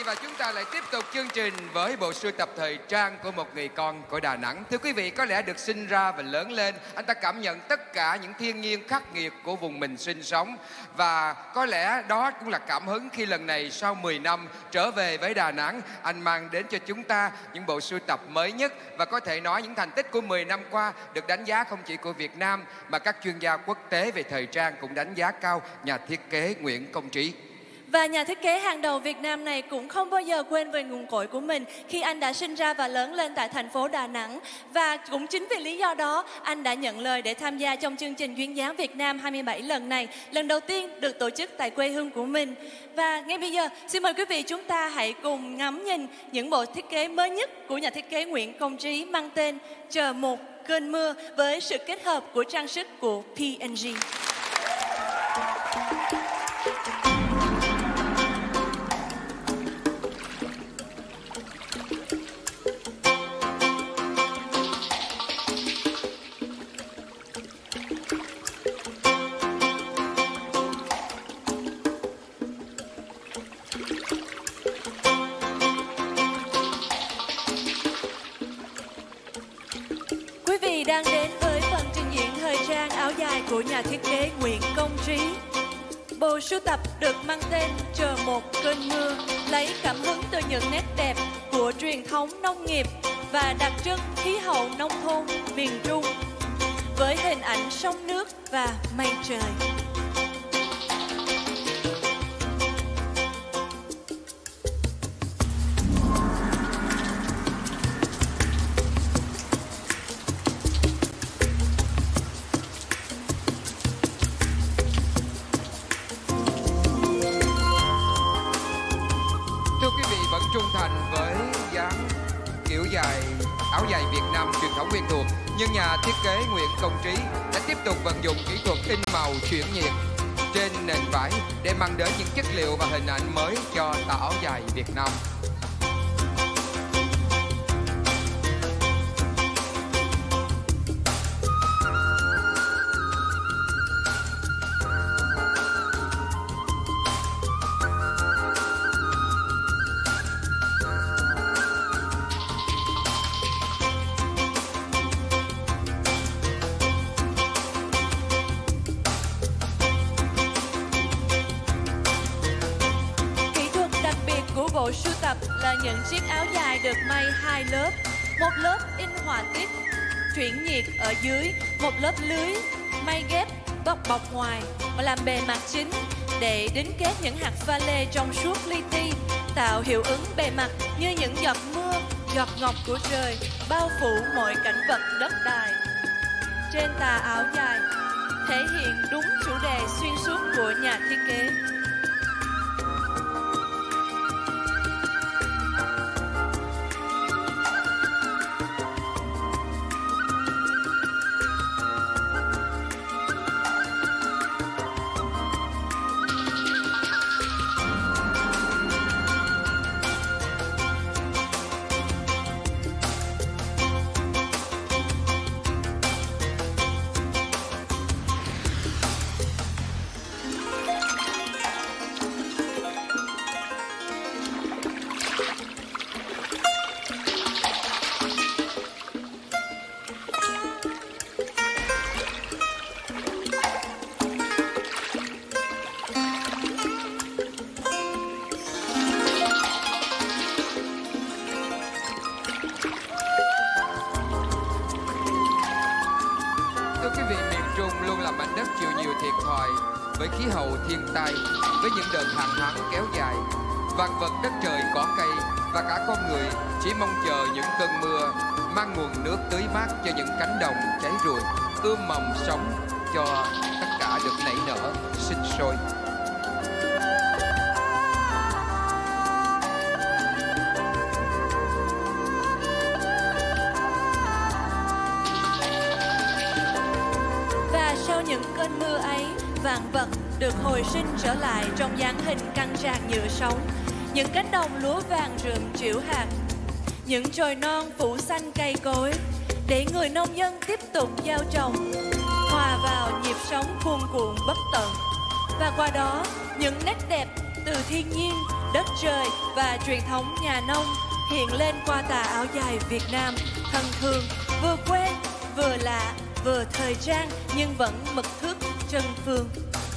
và chúng ta lại tiếp tục chương trình với bộ sưu tập thời trang của một người con của Đà Nẵng. Thưa quý vị, có lẽ được sinh ra và lớn lên, anh ta cảm nhận tất cả những thiên nhiên khắc nghiệt của vùng mình sinh sống. Và có lẽ đó cũng là cảm hứng khi lần này sau 10 năm trở về với Đà Nẵng, anh mang đến cho chúng ta những bộ sưu tập mới nhất. Và có thể nói những thành tích của 10 năm qua được đánh giá không chỉ của Việt Nam mà các chuyên gia quốc tế về thời trang cũng đánh giá cao nhà thiết kế Nguyễn Công Trí. Và nhà thiết kế hàng đầu Việt Nam này cũng không bao giờ quên về nguồn cội của mình khi anh đã sinh ra và lớn lên tại thành phố Đà Nẵng. Và cũng chính vì lý do đó, anh đã nhận lời để tham gia trong chương trình Duyên dáng Việt Nam 27 lần này, lần đầu tiên được tổ chức tại quê hương của mình. Và ngay bây giờ, xin mời quý vị chúng ta hãy cùng ngắm nhìn những bộ thiết kế mới nhất của nhà thiết kế Nguyễn Công Trí mang tên Chờ một cơn mưa với sự kết hợp của trang sức của P&G. Đang đến với phần trình diễn thời trang áo dài của nhà thiết kế Nguyễn Công Trí. Bộ sưu tập được mang tên Chờ một cơn mưa, lấy cảm hứng từ những nét đẹp của truyền thống nông nghiệp và đặc trưng khí hậu nông thôn miền Trung, với hình ảnh sông nước và mây trời. Trung thành với dáng kiểu dài áo dài Việt Nam truyền thống quen thuộc, nhưng nhà thiết kế Nguyễn Công Trí đã tiếp tục vận dụng kỹ thuật in màu chuyển nhiệt trên nền vải để mang đến những chất liệu và hình ảnh mới cho tà áo dài Việt Nam. Bộ sưu tập là những chiếc áo dài được may hai lớp, một lớp in họa tiết chuyển nhiệt ở dưới, một lớp lưới may ghép bọc ngoài và làm bề mặt chính để đính kết những hạt pha lê trong suốt li ti, tạo hiệu ứng bề mặt như những giọt mưa, giọt ngọc của trời bao phủ mọi cảnh vật đất đai. Trên tà áo dài thể hiện đúng chủ đề xuyên suốt của nhà thiết kế. Với khí hậu thiên tai, với những đợt hạn hán kéo dài, vạn vật đất trời cỏ cây và cả con người chỉ mong chờ những cơn mưa mang nguồn nước tưới mát cho những cánh đồng cháy rụi, ươm mầm sống cho tất cả được nảy nở, sinh sôi. Và sau những cơn mưa ấy, vạn vật được hồi sinh trở lại trong dáng hình căng tràn nhựa sống. Những cánh đồng lúa vàng rượm trĩu hạt, những chồi non phủ xanh cây cối, để người nông dân tiếp tục gieo trồng, hòa vào nhịp sống cuồn cuộn bất tận. Và qua đó, những nét đẹp từ thiên nhiên đất trời và truyền thống nhà nông hiện lên qua tà áo dài Việt Nam, thân thương, vừa quen, vừa lạ, vừa thời trang nhưng vẫn mực thước chân phương.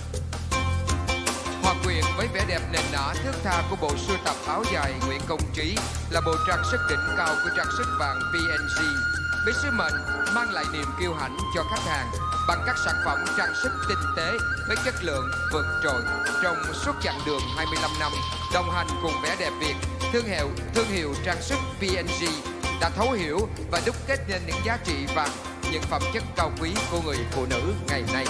Hòa quyện với vẻ đẹp nền nã thước tha của bộ sưu tập áo dài Nguyễn Công Trí là bộ trang sức đỉnh cao của trang sức vàng P&G, với sứ mệnh mang lại niềm kiêu hãnh cho khách hàng bằng các sản phẩm trang sức tinh tế với chất lượng vượt trội. Trong suốt chặng đường 25 năm đồng hành cùng vẻ đẹp Việt, thương hiệu trang sức P&G đã thấu hiểu và đúc kết nên những giá trị vàng, những phẩm chất cao quý của người phụ nữ ngày nay.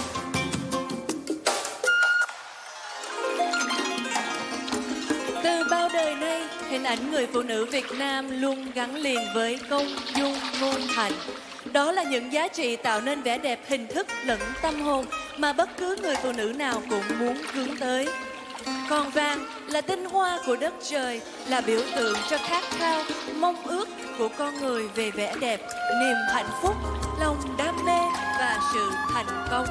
Từ bao đời nay, hình ảnh người phụ nữ Việt Nam luôn gắn liền với công dung ngôn hạnh. Đó là những giá trị tạo nên vẻ đẹp hình thức lẫn tâm hồn mà bất cứ người phụ nữ nào cũng muốn hướng tới. Còn vàng là tinh hoa của đất trời, là biểu tượng cho khát khao, mong ước của con người về vẻ đẹp, niềm hạnh phúc, lòng đam mê và sự thành công.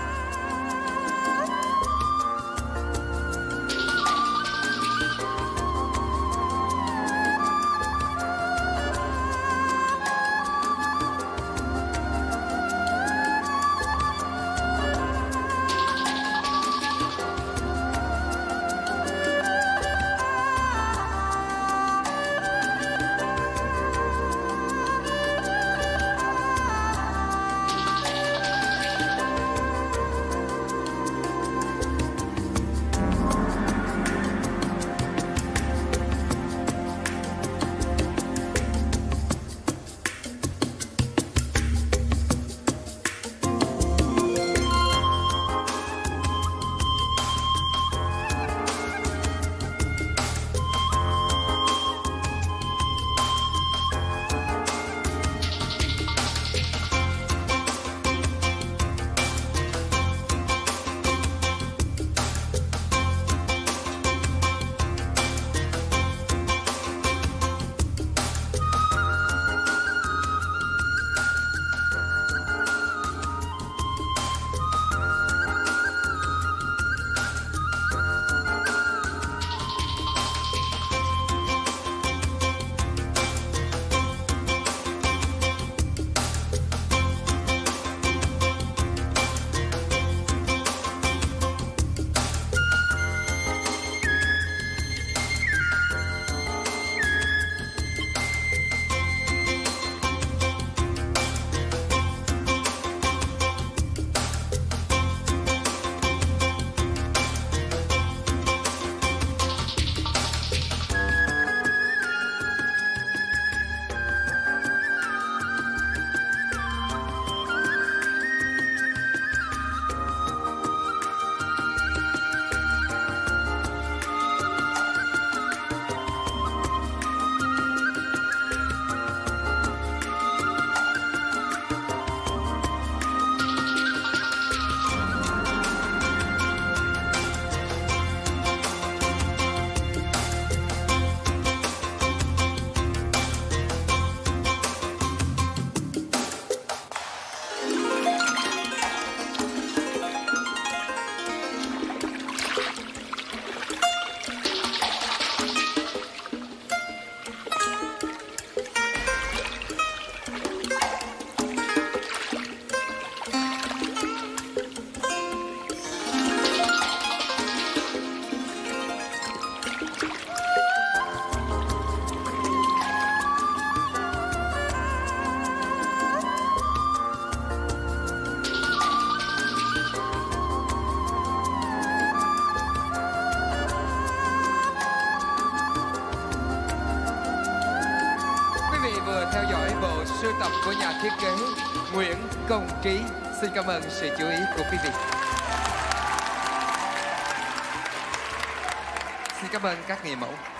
theo dõi bộ sưu tập của nhà thiết kế Nguyễn Công Trí. Xin cảm ơn sự chú ý của quý vị. Xin cảm ơn các người mẫu.